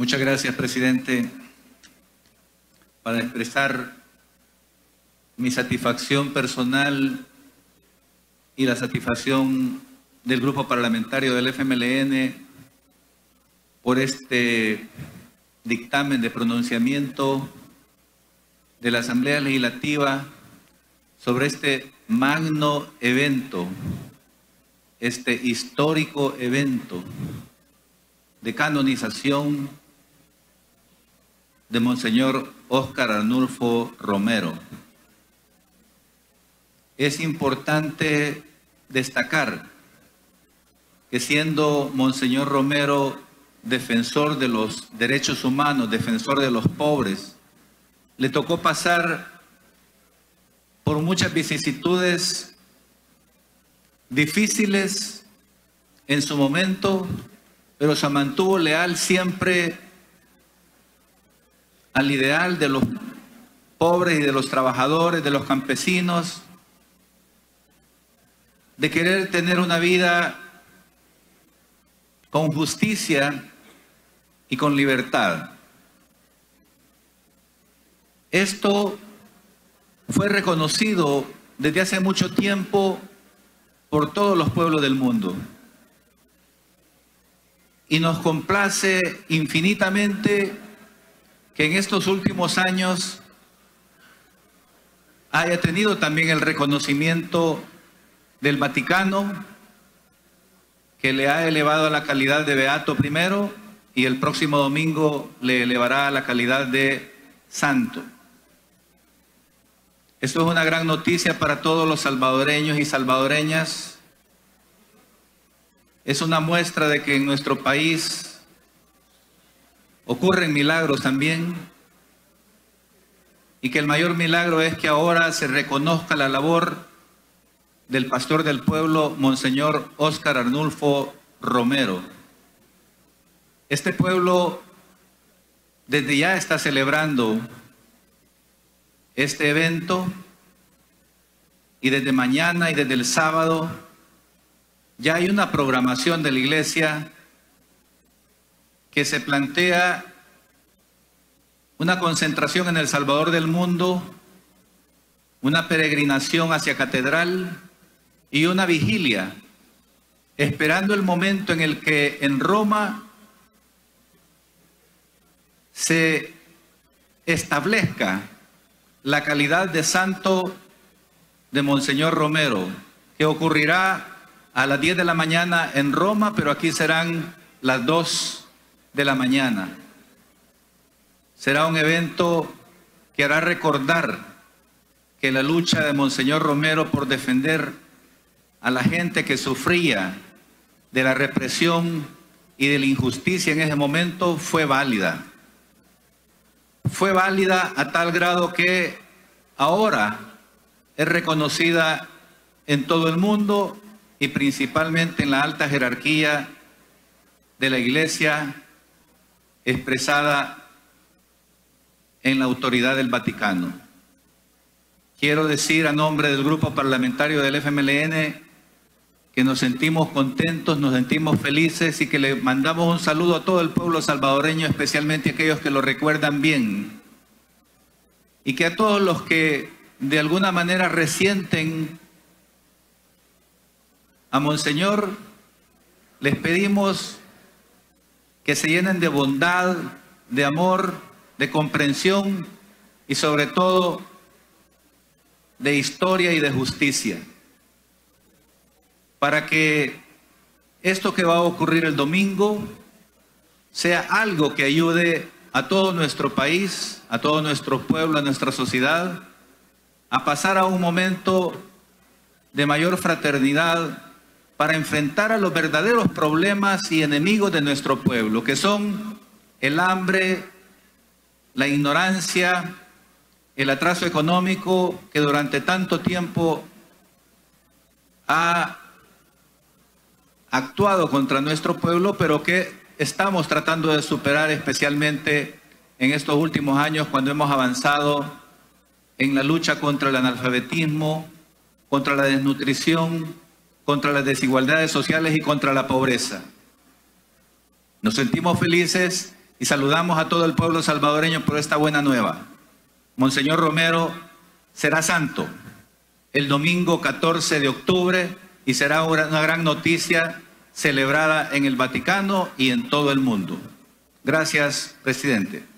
Muchas gracias, presidente. Para expresar mi satisfacción personal y la satisfacción del grupo parlamentario del FMLN por este dictamen de pronunciamiento de la Asamblea Legislativa sobre este magno evento, este histórico evento de canonización de Monseñor Óscar Arnulfo Romero. Es importante destacar que siendo Monseñor Romero defensor de los derechos humanos, defensor de los pobres, le tocó pasar por muchas vicisitudes difíciles en su momento, pero se mantuvo leal siempre al ideal de los pobres y de los trabajadores, de los campesinos, de querer tener una vida con justicia y con libertad. Esto fue reconocido desde hace mucho tiempo por todos los pueblos del mundo. Y nos complace infinitamente que en estos últimos años haya tenido también el reconocimiento del Vaticano, que le ha elevado a la calidad de beato primero y el próximo domingo le elevará a la calidad de santo. Esto es una gran noticia para todos los salvadoreños y salvadoreñas. Es una muestra de que en nuestro país ocurren milagros también, y que el mayor milagro es que ahora se reconozca la labor del pastor del pueblo, Monseñor Óscar Arnulfo Romero. Este pueblo desde ya está celebrando este evento, y desde mañana y desde el sábado ya hay una programación de la iglesia que se plantea una concentración en El Salvador del mundo, una peregrinación hacia catedral y una vigilia, esperando el momento en el que en Roma se establezca la calidad de santo de Monseñor Romero, que ocurrirá a las 10 de la mañana en Roma, pero aquí serán las 2 de la mañana. Será un evento que hará recordar que la lucha de Monseñor Romero por defender a la gente que sufría de la represión y de la injusticia en ese momento fue válida. Fue válida a tal grado que ahora es reconocida en todo el mundo y principalmente en la alta jerarquía de la Iglesia, expresada en la autoridad del Vaticano. Quiero decir a nombre del grupo parlamentario del FMLN que nos sentimos contentos, nos sentimos felices y que le mandamos un saludo a todo el pueblo salvadoreño, especialmente a aquellos que lo recuerdan bien, y que a todos los que de alguna manera resienten a Monseñor les pedimos que se llenen de bondad, de amor, de comprensión y sobre todo de historia y de justicia, para que esto que va a ocurrir el domingo sea algo que ayude a todo nuestro país, a todo nuestro pueblo, a nuestra sociedad, a pasar a un momento de mayor fraternidad para enfrentar a los verdaderos problemas y enemigos de nuestro pueblo, que son el hambre, la ignorancia, el atraso económico que durante tanto tiempo ha actuado contra nuestro pueblo, pero que estamos tratando de superar, especialmente en estos últimos años, cuando hemos avanzado en la lucha contra el analfabetismo, contra la desnutrición, contra las desigualdades sociales y contra la pobreza. Nos sentimos felices y saludamos a todo el pueblo salvadoreño por esta buena nueva. Monseñor Romero será santo el domingo 14 de octubre y será una gran noticia celebrada en el Vaticano y en todo el mundo. Gracias, presidente.